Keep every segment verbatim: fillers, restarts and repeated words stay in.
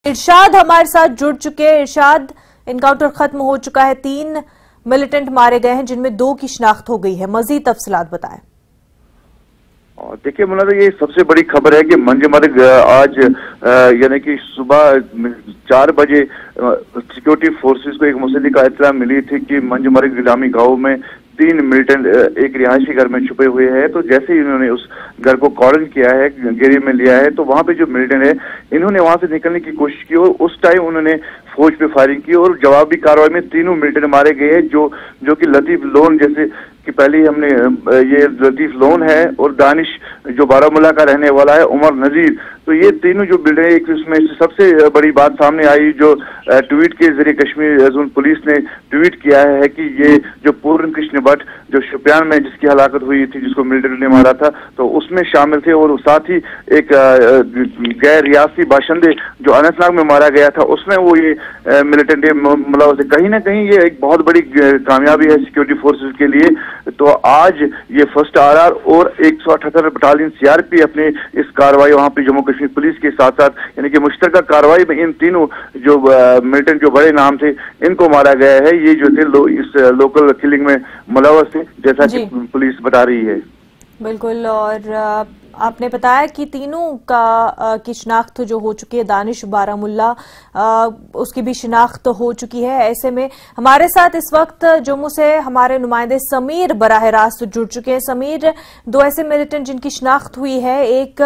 इरशाद हमारे साथ जुड़ चुके हैं। इरशाद, इनकाउंटर खत्म हो चुका है, तीन मिलिटेंट मारे गए हैं जिनमें दो की शिनाख्त हो गई है, मजीद तफसीलात बताएं। देखिए मुनाज़ा, ये सबसे बड़ी खबर है कि मंजमर्ग आज यानी कि सुबह चार बजे सिक्योरिटी फोर्सेस को एक मुसल्ली का इत्तला मिली थी कि मंजमर्ग गिलामी गांव में तीन मिलिटेंट एक रिहायशी घर में छुपे हुए हैं। तो जैसे ही इन्होंने उस घर को कॉर्डन किया है, घेरे में लिया है, तो वहां पे जो मिलिटेंट है इन्होंने वहां से निकलने की कोशिश की और उस टाइम उन्होंने फौज पे फायरिंग की और जवाबी कार्रवाई में तीनों मिलिटेंट मारे गए हैं, जो जो कि लतीफ लोन, जैसे कि पहले ही हमने ये लतीफ लोन है और दानिश जो बारामूला का रहने वाला है, उमर नजीर। तो ये तीनों जो बिल्डर है, एक इसमें सबसे बड़ी बात सामने आई जो ट्वीट के जरिए कश्मीर जोन पुलिस ने ट्वीट किया है कि ये जो पूर्ण कृष्ण भट्ट जो शुपियान में जिसकी हलाकत हुई थी, जिसको मिलिट्री ने मारा था, तो उसमें शामिल थे और साथ ही एक गैर रियासी बाशिंदे जो अनंतनाग में मारा गया था उसमें वो ये मिलिटेंट मुलव्वस है। कहीं ना कहीं ये एक बहुत बड़ी कामयाबी है सिक्योरिटी फोर्सेज के लिए। तो आज ये फर्स्ट आर आर और एक सौ अठहत्तर बटालियन सी आर पी अपने इस कार्रवाई वहां पे जम्मू कश्मीर पुलिस के साथ साथ यानी कि मुश्तरका कार्रवाई में इन तीनों जो मिलिटेंट जो बड़े नाम थे इनको मारा गया है। ये जो थे लो, इस लोकल किलिंग में मुलव्वस थे, जैसा कि पुलिस बता रही है। बिल्कुल, और आपने बताया कि तीनों का की शिनाख्त जो हो चुकी है, दानिश बारामुल्ला उसकी भी शिनाख्त हो चुकी है। ऐसे में हमारे साथ इस वक्त जम्मू से हमारे नुमाइंदे समीर बराह रास्त जुड़ चुके हैं। समीर, दो ऐसे मिलिटेंट जिनकी शिनाख्त हुई है, एक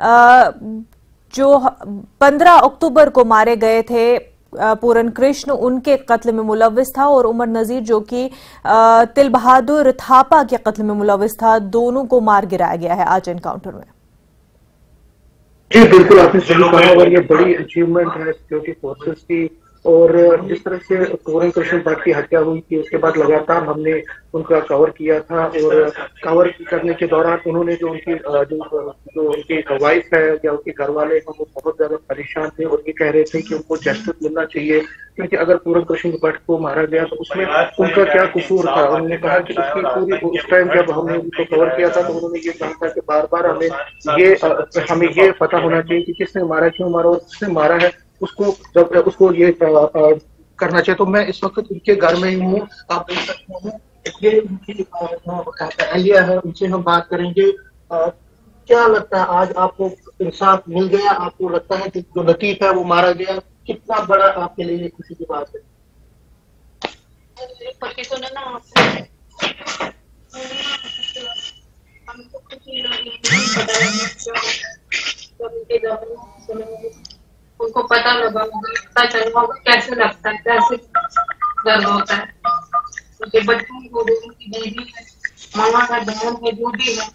जो पंद्रह अक्टूबर को मारे गए थे पूरन कृष्ण, उनके कत्ल में मुलव्विस था, और उमर नजीर जो कि तिल बहादुर थापा के कत्ल में मुलव्विस था, दोनों को मार गिराया गया है आज एनकाउंटर में। जी बिल्कुल, आपने सही कहा और ये बड़ी अचीवमेंट है सिक्योरिटी फोर्सेस की। और जिस तरह से पूरन कृष्ण भट्ट की हत्या हुई थी उसके बाद लगातार हमने उनका कवर किया था और कवर करने के दौरान उन्होंने जो उनकी जो जो उनकी वाइफ है या उनके घर वाले हैं वो बहुत ज्यादा परेशान थे और ये कह रहे थे कि उनको जस्टिस मिलना चाहिए, क्योंकि अगर पूरन कृष्ण भट्ट को मारा गया तो उसमें उनका क्या कसूर था। उन्होंने कहा कि उसकी पूरी उस टाइम जब हमने उनको कवर किया था तो उन्होंने ये कहा था कि बार बार हमें ये हमें ये पता होना चाहिए कि किसने मारा, क्यों मारा और किसने मारा है, उसको जब उसको ये करना चाहिए। तो मैं इस वक्त उनके घर में ही हूँ, आप देख सकते हैं, ये उनकी अहलिया है, उनसे हम बात करेंगे। क्या लगता है आज आपको इंसाफ मिल गया? आपको लगता है कि जो लतीफ है वो मारा गया, कितना बड़ा आपके लिए खुशी की बात है? उनको पता लगा, पता चला कैसे लगता है, कैसे दर्द होता है। उनके बच्चों को, उनकी बीवी है, मामा का बहन है, जो भी है।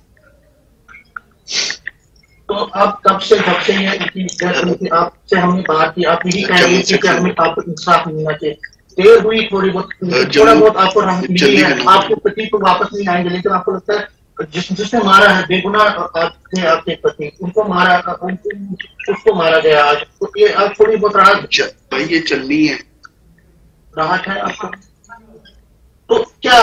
तो आप कब से कब से ये उनकी आपसे हमने बात की, आप यही कह रही थी कि हमें आपको इंसाफ मिलना चाहिए। देर हुई थोड़ी बहुत, थोड़ा बहुत आपको मिली है, आपके पति को वापस नहीं आएंगे, लेकिन आपको लगता है जिस जिसने मारा है बेगुनाह थे आपके पति, उनको मारा उनको उसको मारा गया आज, तो ये आज थोड़ी बहुत राहत भाई ये चलनी है, राहत है आपको? तो क्या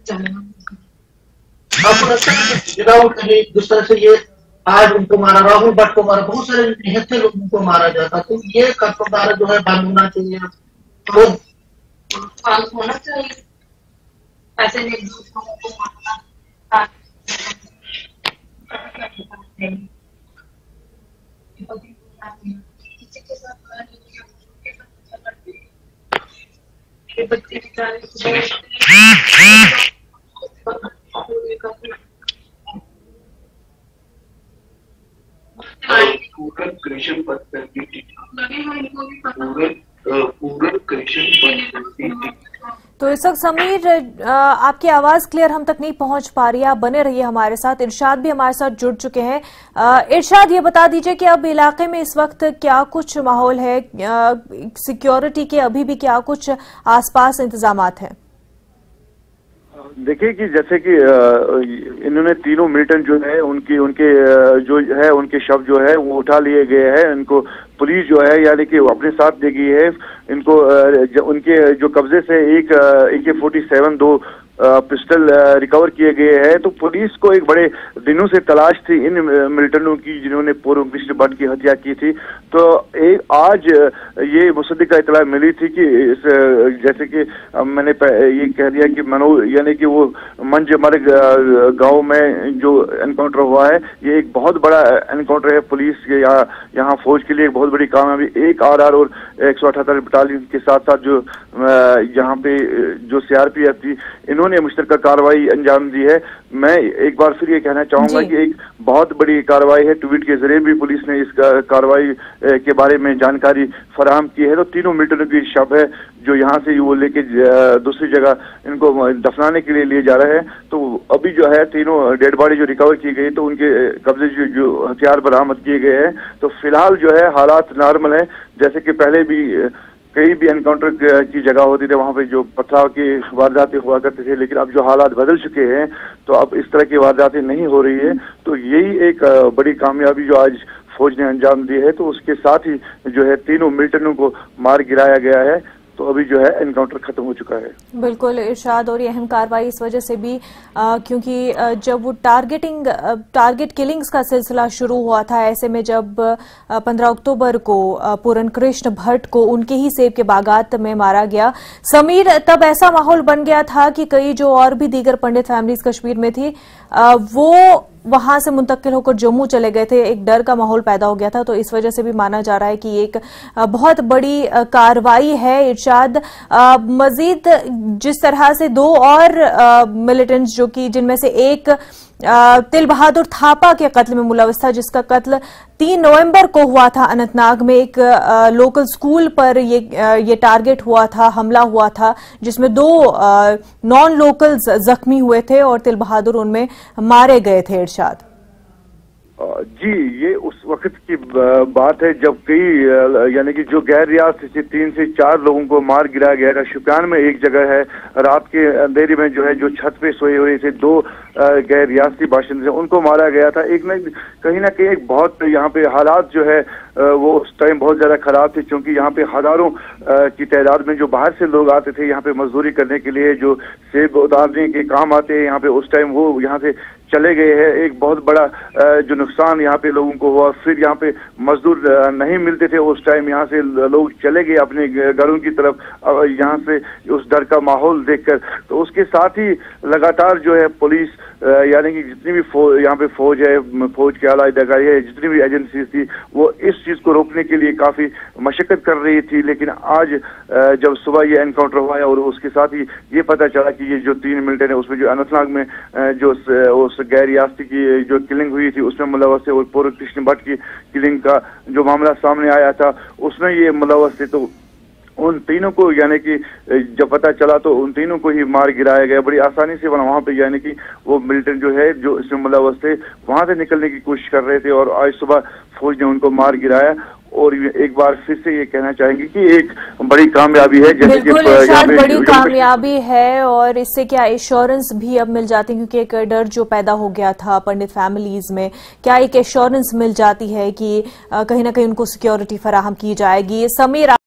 आपको लगता है कि विदाउट कहीं जिस तरह से ये आज उनको मारा, राहुल भट्ट को मारा, बहुत सारे निहत्थे लोगों को मारा जाता, तो ये कर्तव्य जो है बंद होना चाहिए, तो होना चाहिए। ऐसे नहीं दूसरों को मारना बच्चे पूरन कृष्ण भट्ट करती थी, पूरन कृष्ण भट्ट करती थी। तो इस वक्त समीर, आपकी आवाज क्लियर हम तक नहीं पहुंच पा रही है, आप बने रहिए हमारे साथ। इरशाद भी हमारे साथ जुड़ चुके हैं। इरशाद, ये बता दीजिए कि अब इलाके में इस वक्त क्या कुछ माहौल है, सिक्योरिटी के अभी भी क्या कुछ आसपास इंतजामात हैं? देखिए कि जैसे कि इन्होंने तीनों मिलिटेंट जो है उनकी उनके जो है उनके शव जो है वो उठा लिए गए हैं। इनको पुलिस जो है यानी कि अपने साथ दे गई है। इनको उनके जो कब्जे से एक ए के फोर्टी सेवन दो पिस्टल रिकवर किए गए हैं। तो पुलिस को एक बड़े दिनों से तलाश थी इन मिलिटेंटों की जिन्होंने पूर्व कृष्ण भट्ट की हत्या की थी। तो एक आज ये मुसद्दिक का इतला मिली थी कि इस जैसे कि मैंने ये कह दिया कि मनो यानी कि वो मंज मर्ग गांव में जो एनकाउंटर हुआ है ये एक बहुत बड़ा एनकाउंटर है। पुलिस के यहाँ यहाँ फौज के लिए एक बहुत बड़ी कामयाबी, एक आर आर और एक सौ अठहत्तर बटालियन के साथ साथ जो यहाँ पे जो सीआरपीएफ थी इन्होंने मुश्तरका कार्रवाई अंजाम दी है। मैं एक बार फिर ये कहना चाहूंगा कि एक बहुत बड़ी कार्रवाई है। ट्वीट के जरिए भी पुलिस ने इस कार्रवाई के बारे में जानकारी फराहम की है। तो तीनों मिलिटेंटों की शव है जो यहाँ से वो लेके दूसरी जगह इनको दफनाने के लिए लिए जा रहे हैं। तो अभी जो है तीनों डेड बॉडी जो रिकवर की गई तो उनके कब्जे जो, जो हथियार बरामद किए गए हैं। तो फिलहाल जो है हालात नॉर्मल है। जैसे कि पहले भी कई भी एनकाउंटर की जगह होती थी वहां पे जो पथराव की वारदातें हुआ करती थी, लेकिन अब जो हालात बदल चुके हैं तो अब इस तरह की वारदातें नहीं हो रही है। तो यही एक बड़ी कामयाबी जो आज फौज ने अंजाम दी है। तो उसके साथ ही जो है तीनों मिलिटेंटों को मार गिराया गया है। तो अभी जो है एनकाउंटर खत्म हो चुका है। बिल्कुल इरशाद, और ये अहम कार्रवाई इस वजह से भी आ, क्योंकि आ, जब वो टारगेटिंग टारगेट किलिंग्स का सिलसिला शुरू हुआ था, ऐसे में जब पंद्रह अक्टूबर को पूरन कृष्ण भट्ट को उनके ही सेब के बागात में मारा गया समीर, तब ऐसा माहौल बन गया था कि कई जो और भी दीगर पंडित फैमिलीज कश्मीर में थी आ, वो वहां से मुंतकिल होकर जम्मू चले गए थे। एक डर का माहौल पैदा हो गया था। तो इस वजह से भी माना जा रहा है कि एक बहुत बड़ी कार्रवाई है। इरशाद, मजीद जिस तरह से दो और मिलिटेंट्स जो कि जिनमें से एक तिल बहादुर थापा के कत्ल में मुलविस था, जिसका कत्ल तीन नवंबर को हुआ था अनंतनाग में एक आ, लोकल स्कूल पर ये आ, ये टारगेट हुआ था, हमला हुआ था, जिसमें दो नॉन लोकल्स जख्मी हुए थे और तिल बहादुर उनमें मारे गए थे। इरशाद जी, ये उस वक्त की बात है जब कई यानी कि जो गैर रियासती से तीन से चार लोगों को मार गिराया गया था। शुपियान में एक जगह है, रात के अंधेरे में जो है जो छत पे सोए हुए थे दो गैर रियासती बाशिंदे उनको मारा गया था। एक न कहीं ना कहीं एक बहुत यहाँ पे हालात जो है वो उस टाइम बहुत ज्यादा खराब थे, क्योंकि यहाँ पे हजारों की तादाद में जो बाहर से लोग आते थे यहाँ पे मजदूरी करने के लिए, जो सेब उतारने के काम आते हैं यहाँ पे, उस टाइम वो यहाँ से चले गए हैं। एक बहुत बड़ा जो नुकसान यहाँ पे लोगों को हुआ। फिर यहाँ पे मजदूर नहीं मिलते थे उस टाइम, यहाँ से लोग चले गए अपने घरों की तरफ यहाँ से उस डर का माहौल देखकर। तो उसके साथ ही लगातार जो है पुलिस यानी कि जितनी भी फौज यहाँ पे फौज है, फौज के आला अधिकारी है, जितनी भी एजेंसी थी वो इस चीज को रोकने के लिए काफी मशक्कत कर रही थी। लेकिन आज जब सुबह ये एनकाउंटर हुआ है और उसके साथ ही ये पता चला कि ये जो तीन मिलिटेंट है उसमें जो अनंतनाग में जो उस गैर रियासती की जो किलिंग हुई थी उसमें मुलव्वस है और पूर्व कृष्ण भट्ट की किलिंग का जो मामला सामने आया था उसमें ये मुलव्वस थे। तो उन तीनों को यानी कि जब पता चला तो उन तीनों को ही मार गिराया गया बड़ी आसानी से। वहां पे यानी कि वो मिलिटेंट जो है जो इसमें मुलव्वस थे वहां से निकलने की कोशिश कर रहे थे और आज सुबह फौज ने उनको मार गिराया। और एक बार फिर से ये कहना चाहेंगे कि एक बड़ी कामयाबी है, जैसे कि बड़ी कामयाबी है और इससे क्या एश्योरेंस भी अब मिल जाती है, क्योंकि एक डर जो पैदा हो गया था पंडित फैमिलीज में, क्या एक एश्योरेंस मिल जाती है कि कहीं ना कहीं उनको सिक्योरिटी फराहम की जाएगी। समीर